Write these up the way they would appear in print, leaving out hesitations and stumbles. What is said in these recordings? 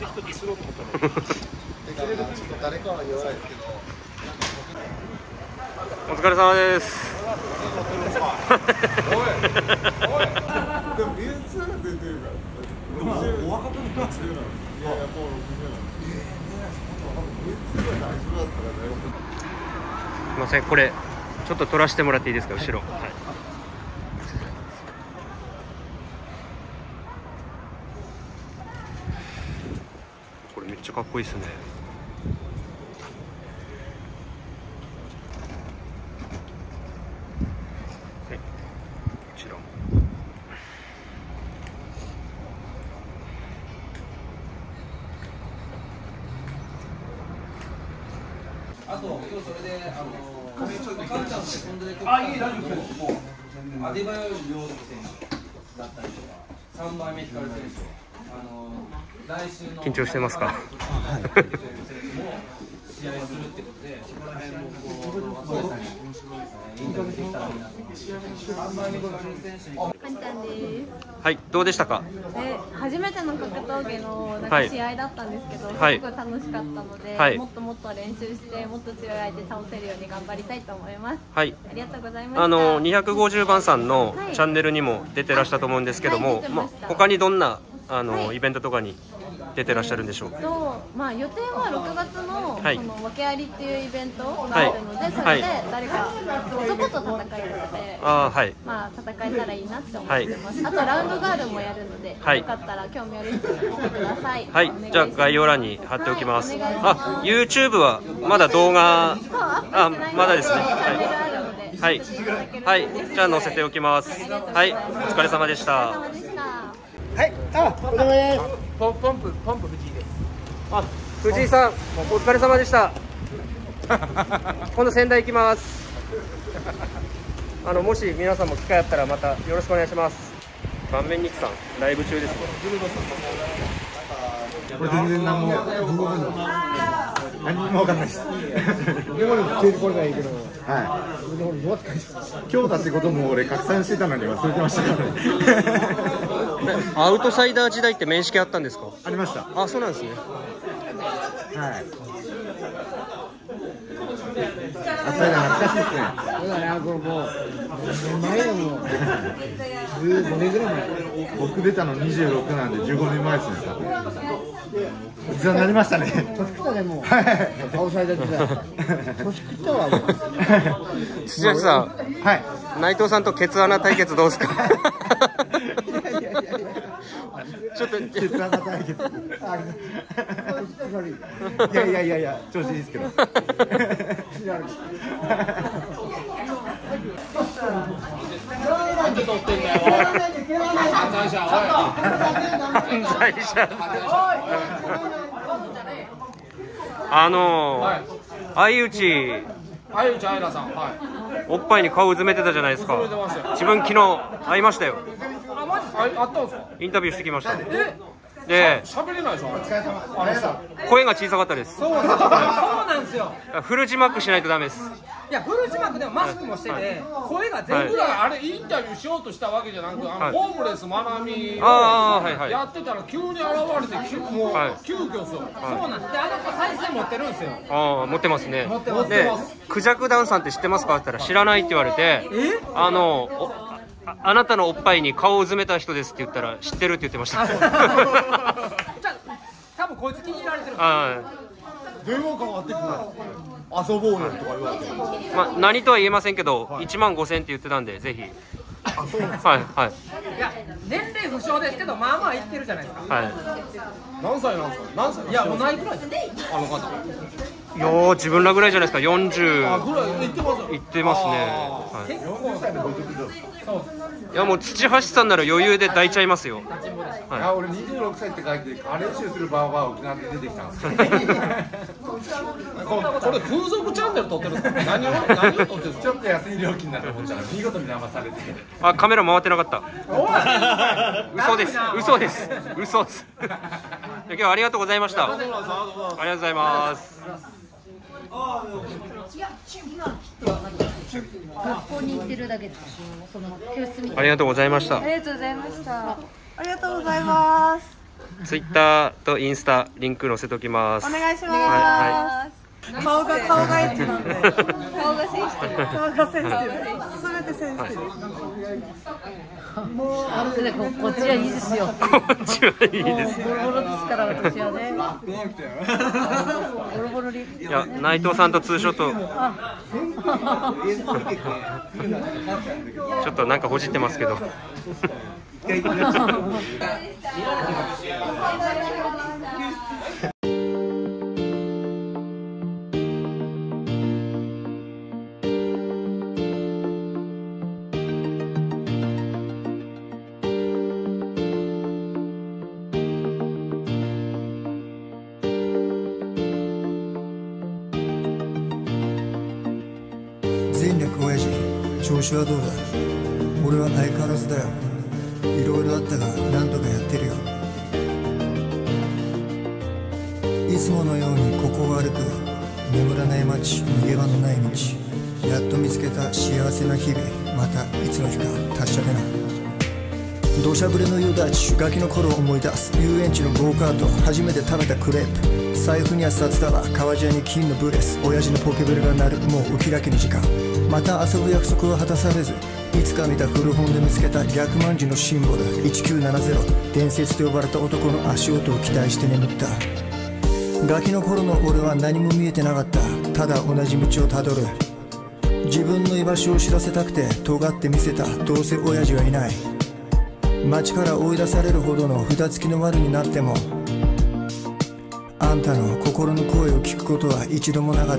ぜひとディスろうと思ったの。誰かは弱いですけど。 お疲れ様です。 おい。でも流通が出てるから。お若くなってるから。いやもう60なんで。流通が大丈夫だったらね。 すみません、これちょっと撮らせてもらっていいですか、後ろ。はい。これめっちゃかっこいいですね。はい、こちら。 あと、今日それで、カンちゃんのセコンドで取ったんですけど、アデバヨより両選手だったりとか、3枚目光選手。来週の緊張してますか？ 試合するってことで、そこら辺もこうインタビューできたらいいなと思って。3枚目光選手に。 カンちゃんです。 はい、どうでしたか？ 初めての格闘技のなんか試合だったんですけど、 はい、 すごく楽しかったので、 はい、 もっともっと練習してもっと強い相手倒せるように頑張りたいと思います。 はい、 ありがとうございました。 250番さんのチャンネルにも出てらっしゃったと思うんですけども、他にどんなイベントとかに出てらっしゃるんでしょうか？ まあ予定は6月のはい、 その訳ありっていうイベントがあるので、それで誰か男と戦いたので、 はい、 まあ戦えたらいいなって思ってます。あとラウンドガールもやるので、 はい、 よかったら興味ある人来てください。 はい、じゃあ概要欄に貼っておきます。YouTube はまだ動画まだですね。はい、はい、じゃあ載せておきます。はい、お疲れ様でした。 はい、お疲れ様です。 ポンプ藤井です。 藤井さん、お疲れ様でした。今度仙台行きます。もし皆さんも機会あったらまたよろしくお願いします。顔面日さん、ライブ中ですね。 これ全然何も分かんないです。これがいいけど、はい。今日だってことも俺拡散してたのに忘れてましたからね。 アウトサイダー時代って面識あったんですか？ ありました。 あ、そうなんですね。 はい。あ、それ懐かしいですね。そうだね、これもう前よ、もう15年ぐらい前。僕出たの26なんで15年前ですね。おじさんになりましたね。年食ったね、もう。アウトサイダー時代。年食ったわ。 土屋さん、はい。内藤さんとケツ穴対決どうですか？ちょっとケツ穴対決。いや調子いいですけど。 なんで撮ってんだよ。犯罪者。 犯罪者。相内あいらさん、おっぱいに顔うずめてたじゃないですか。自分昨日会いましたよ。 あ、マジですか？あったんですか？ インタビューしてきました。 で、喋れないでしょ。 声が小さかったです。 そうなんですよ。 フル字幕しないとダメです。 いや、フル字幕でもマスクもしてて、声が全部あれインタビューしようとしたわけじゃなく、ホームレスまなみをやってたら急に現れて、もう急遽ですよ。そうなんです。で、子再生持ってるんですよ。 持ってますね。で、クジャクダンさんって知ってますかって言ったら知らないって言われて、あなたのおっぱいに顔をうずめた人ですって言ったら知ってるって言ってました。 多分こいつ気に入られてる。 電話かかってくる。遊ぼうよとか言われて。 まあ何とは言えませんけど、15000って言ってたんでぜひ。 あ、そうなんですか。はい。 いや、年齢不詳ですけど、まあまあ言ってるじゃないですか。 はい。 何歳なんですか？何歳？ いや、同いくらいです。あの方。 自分らぐらいじゃないですか。40。 ぐらい言ってます。 言ってますね。 40歳の50です。 いやもう土橋さんなら余裕で抱いちゃいますよ。 いや俺26歳って書いてカレー臭するバーバー沖縄で出てきたんですよ。 これ風俗チャンネル撮ってるんですか？何を撮ってるんですか？ ちょっと安い料金だと思ったら見事に騙されて。 あ、カメラ回ってなかった。 おい嘘です。今日はありがとうございました。ありがとうございます。 学校に行ってるだけです。その教室みたいな。 ありがとうございました。 ありがとうございました。ありがとうございます。 ツイッターとインスタリンク載せておきます。 お願いします。 は顔がエッチなんで。 顔がセンシティブ。 顔がセンシティブ。すべてセンシティブ。 もうあれでこっちはいいですよ。 こっちはいいです。 ボロボロですから私はね。ボロボロに。 いや、内藤さんとツーショット。ちょっとなんかほじってますけど。 全力親父、調子はどうだ。俺は相変わらずだよ。いろいろあったが何とかやってるよ。いつものようにここを歩く。眠らない街、逃げ場のない道。やっと見つけた幸せな日々。またいつの日か達者でな。土砂降りの夕立、ガキの頃を思い出す。遊園地のゴーカート、初めて食べたクレープ。財布には札束、革ジャンに金のブレス。親父のポケベルが鳴る、もう浮きだけの時間。また遊ぶ約束は果たされず、いつか見た古本で見つけた逆万字のシンボル1970。伝説と呼ばれた男の足音を期待して眠った。ガキの頃の俺は何も見えてなかった。ただ同じ道をたどる。自分の居場所を知らせたくて尖って見せた。どうせ親父はいない。街から追い出されるほどの札付きの悪になっても、あんたの心の声を聞くことは一度もなかった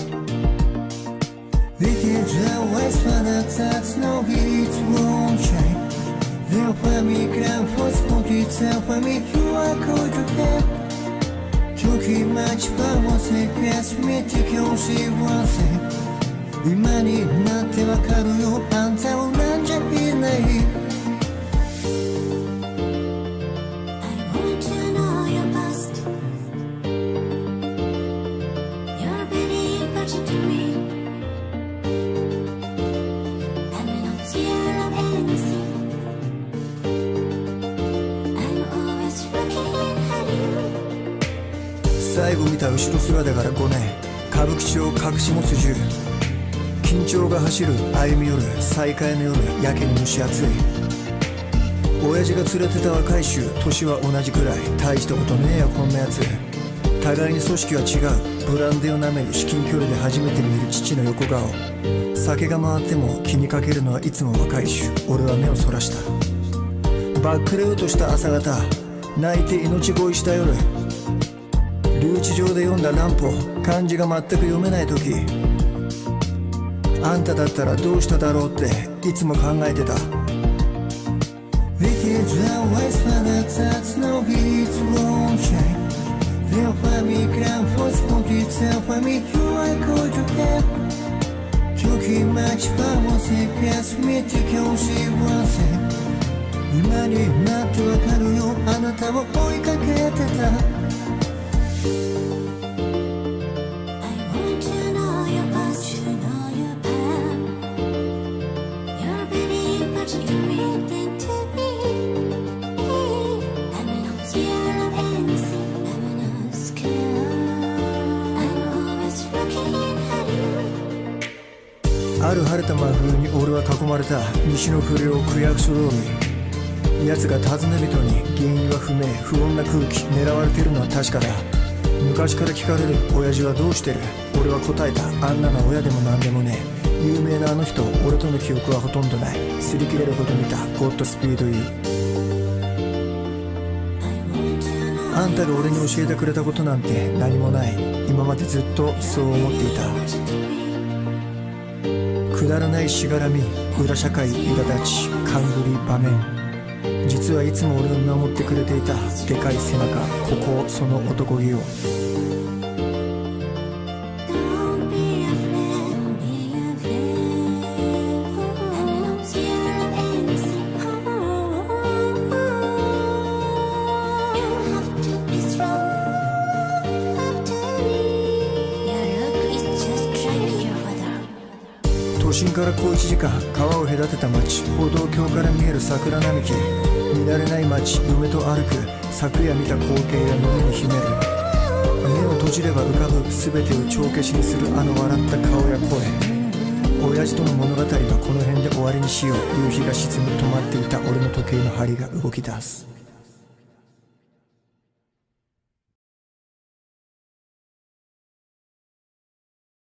。It is always fun that that's no it won't change. They'll find me grand for sport, it's a family you are going to have. 時待ち場をせかす見て今日幸せ。今になってわかるよ、あんたをなんじゃいない。最後見た後ろ姿から5年。歌舞伎町隠し持つ銃。緊張が走る歩み寄る再会の夜。やけに蒸し暑い。親父が連れてた若い衆、年は同じくらい。大したことねえよこんなやつ。互いに組織は違う。ブランデーを舐める至近距離で初めて見る父の横顔。酒が回っても気にかけるのはいつも若い衆。俺は目をそらした。バックレようとした朝方、泣いて命乞いした夜。留置場で読んだ乱歩、漢字が全く読めない時、あんただったらどうしただろうっていつも考えてた。It is always fun that that's no it won't change. They'll find me grand for sport, it's a family you are going to have. 時待ち場をせかす見て今日幸せ。今になってわかるよ、あなたを追いかけてた。ある晴れた真冬に俺は囲まれた。西の不良区役所通り。奴が尋ね人に原因は不明。不穏な空気、狙われてるのは確かだ。昔から聞かれる親父はどうしてる。俺は答えた。あんなの親でも何でもねえ。有名なあの人、俺との記憶はほとんどない。擦り切れるほど見たゴッドスピード U。 あんたが俺に教えてくれたことなんて何もない。今までずっとそう思っていた。くだらないしがらみ、裏社会苛立ち、勘繰り場面。実はいつも俺を見守ってくれていた。でかい背中、ここその男気を。年から小1時間、川を隔てた町、歩道橋から見える桜並木、見慣れない街、嫁と歩く、昨夜見た光景や胸に秘める、目を閉じれば浮かぶ全てを帳消しにするあの笑った顔や声、親父との物語はこの辺で終わりにしよう。夕日が沈む、止まっていた俺の時計の針が動き出す。